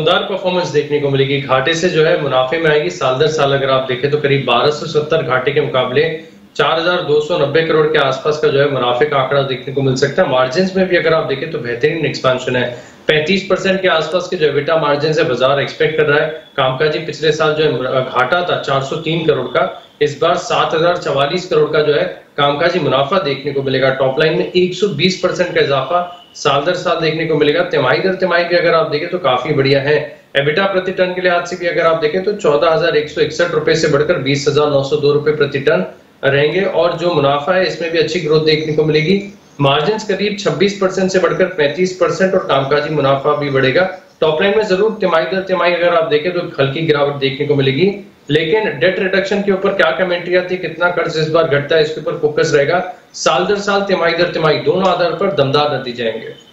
दमदार परफॉर्मेंस देखने को मिलेगी। घाटे से जो है मुनाफे में आएगी। साल दर साल अगर आप देखें तो करीब 1270 घाटे के मुकाबले 4290 करोड़ के आसपास का जो है मुनाफे का आंकड़ा देखने को मिल सकता है। मार्जिन में भी अगर आप देखें तो बेहतरीन एक्सपेंशन है। 35% के आसपास के जो एबिटा मार्जिन से बाजार एक्सपेक्ट कर रहा है। कामकाजी पिछले साल जो है घाटा था 403 करोड़ का, इस बार 7044 करोड़ का जो है कामकाजी मुनाफा देखने को मिलेगा। टॉप लाइन में 120% का इजाफा साल दर साल देखने को मिलेगा। तिमाही दर तिमाही भी अगर आप देखें तो काफी बढ़िया है। एबिटा प्रति टन के लिहाज से भी अगर आप देखें तो 14,161 रुपए से बढ़कर 20,902 रुपए प्रति टन रहेंगे और जो मुनाफा है इसमें भी अच्छी ग्रोथ देखने को मिलेगी। मार्जिन करीब 26% से बढ़कर 35% और कामकाजी मुनाफा भी बढ़ेगा। टॉप लाइन में जरूर तिमाही दर तिमाही अगर आप देखें तो हल्की गिरावट देखने को मिलेगी, लेकिन डेट रिडक्शन के ऊपर क्या कमेंट्री आती है, कितना कर्ज इस बार घटता है, इसके ऊपर फोकस रहेगा। साल दर साल तिमाही दर तिमाही दोनों आधार पर दमदार नतीजे आएंगे।